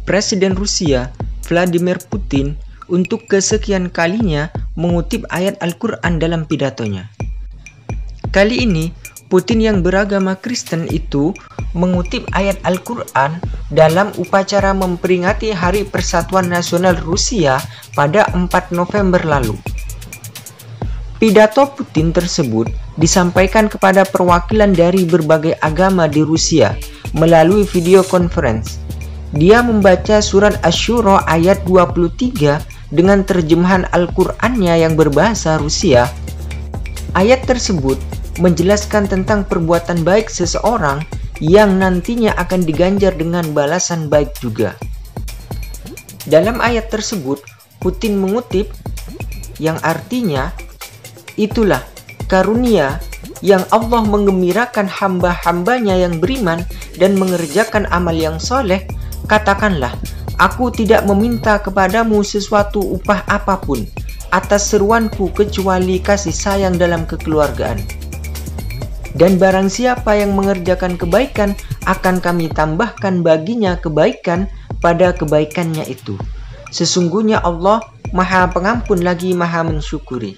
Presiden Rusia Vladimir Putin untuk kesekian kalinya mengutip ayat Al-Quran dalam pidatonya. Kali ini, Putin yang beragama Kristen itu mengutip ayat Al-Quran dalam upacara memperingati Hari Persatuan Nasional Rusia pada 4 November lalu. Pidato Putin tersebut disampaikan kepada perwakilan dari berbagai agama di Rusia melalui video conference. Dia membaca surat Asy-Syura ayat 23 dengan terjemahan Al-Qur'annya yang berbahasa Rusia. Ayat tersebut menjelaskan tentang perbuatan baik seseorang yang nantinya akan diganjar dengan balasan baik juga. Dalam ayat tersebut, Putin mengutip yang artinya, itulah karunia yang Allah menggembirakan hamba-hambanya yang beriman dan mengerjakan amal yang soleh. Katakanlah, aku tidak meminta kepadamu sesuatu upah apapun atas seruanku kecuali kasih sayang dalam kekeluargaan. Dan barang siapa yang mengerjakan kebaikan, akan kami tambahkan baginya kebaikan pada kebaikannya itu. Sesungguhnya Allah Maha Pengampun lagi Maha Mensyukuri.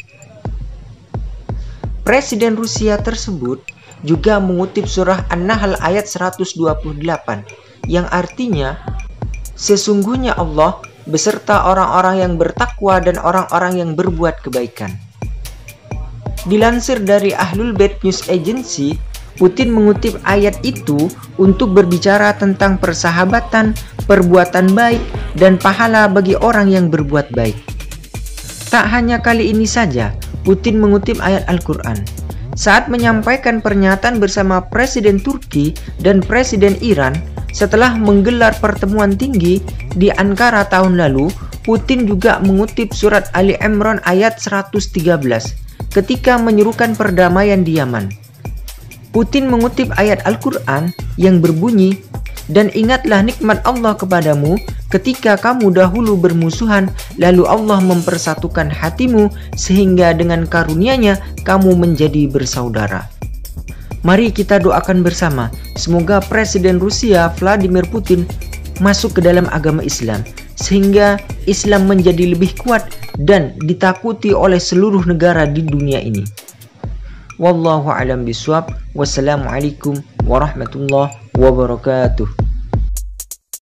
Presiden Rusia tersebut juga mengutip surah An-Nahl ayat 128 yang artinya, sesungguhnya Allah beserta orang-orang yang bertakwa dan orang-orang yang berbuat kebaikan. Dilansir dari Ahlul Bait News Agency, Putin mengutip ayat itu untuk berbicara tentang persahabatan, perbuatan baik, dan pahala bagi orang yang berbuat baik. Tak hanya kali ini saja, Putin mengutip ayat Al-Quran. Saat menyampaikan pernyataan bersama Presiden Turki dan Presiden Iran setelah menggelar pertemuan tinggi di Ankara tahun lalu, Putin juga mengutip surat Ali Imran ayat 113 ketika menyerukan perdamaian di Yaman. Putin mengutip ayat Al-Quran yang berbunyi, dan ingatlah nikmat Allah kepadamu ketika kamu dahulu bermusuhan, lalu Allah mempersatukan hatimu sehingga dengan karunia-Nya kamu menjadi bersaudara. Mari kita doakan bersama, semoga Presiden Rusia Vladimir Putin masuk ke dalam agama Islam, sehingga Islam menjadi lebih kuat dan ditakuti oleh seluruh negara di dunia ini. Wallahu a'lam bishawab. Wassalamualaikum warahmatullahi wabarakatuh.